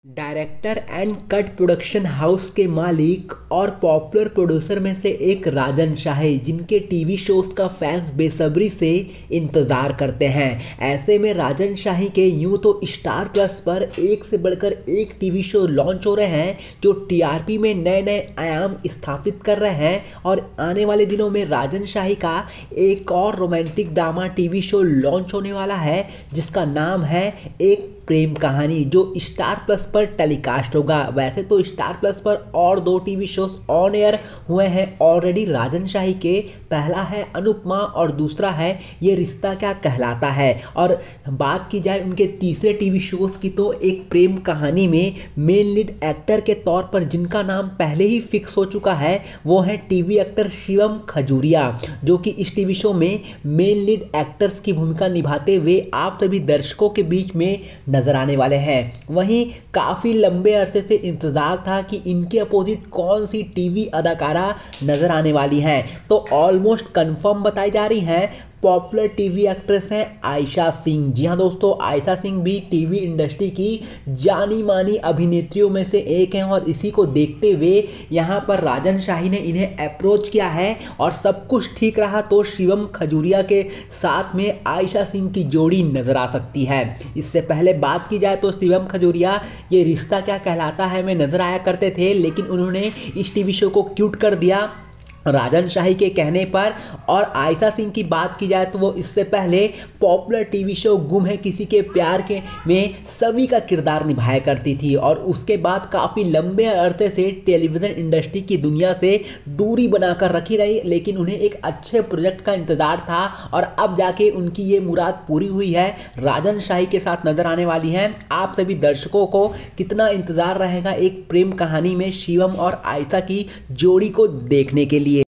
Director and cut production house के मालिक और पॉपुलर प्रोड्यूसर में से एक राजन शाही, जिनके टीवी शोज का फैंस बेसब्री से इंतज़ार करते हैं। ऐसे में राजन शाही के यूं तो स्टार प्लस पर एक से बढ़कर एक टीवी शो लॉन्च हो रहे हैं जो टीआरपी में नए नए आयाम स्थापित कर रहे हैं, और आने वाले दिनों में राजन शाही का एक और romantic drama TV show launch होने वाला है जिसका नाम है एक प्रेम कहानी, जो स्टार प्लस पर टेलीकास्ट होगा। वैसे तो स्टार प्लस पर और दो टीवी शोज ऑन एयर हुए हैं ऑलरेडी राजन शाही के। पहला है अनुपमा और दूसरा है ये रिश्ता क्या कहलाता है। और बात की जाए उनके तीसरे टीवी शोज की तो एक प्रेम कहानी में मेन लीड एक्टर के तौर पर जिनका नाम पहले ही फिक्स हो चुका है वो है टीवी एक्टर शिवम खजूरिया, जो कि इस टीवी शो में मेन लीड एक्टर्स की भूमिका निभाते हुए आप सभी दर्शकों के बीच में नजर आने वाले हैं। वहीं काफ़ी लंबे अरसे से इंतज़ार था कि इनके अपोजिट कौन सी टीवी अदाकारा नजर आने वाली हैं, तो ऑलमोस्ट कंफर्म बताई जा रही हैं। पॉपुलर टीवी एक्ट्रेस हैं आयशा सिंह। जी हाँ दोस्तों, आयशा सिंह भी टीवी इंडस्ट्री की जानी मानी अभिनेत्रियों में से एक हैं, और इसी को देखते हुए यहाँ पर राजन शाही ने इन्हें अप्रोच किया है, और सब कुछ ठीक रहा तो शिवम खजूरिया के साथ में आयशा सिंह की जोड़ी नजर आ सकती है। इससे पहले बात की जाए तो शिवम खजूरिया ये रिश्ता क्या कहलाता है में नजर आया करते थे, लेकिन उन्होंने इस टीवी शो को क्यूट कर दिया राजन शाही के कहने पर। और आयशा सिंह की बात की जाए तो वो इससे पहले पॉपुलर टीवी शो गुम है किसी के प्यार के में सभी का किरदार निभाया करती थी, और उसके बाद काफ़ी लंबे अरसे से टेलीविज़न इंडस्ट्री की दुनिया से दूरी बनाकर रखी रही, लेकिन उन्हें एक अच्छे प्रोजेक्ट का इंतज़ार था, और अब जाके उनकी ये मुराद पूरी हुई है। राजन शाही के साथ नजर आने वाली हैं। आप सभी दर्शकों को कितना इंतज़ार रहेगा एक प्रेम कहानी में शिवम और आयशा की जोड़ी को देखने के लिए।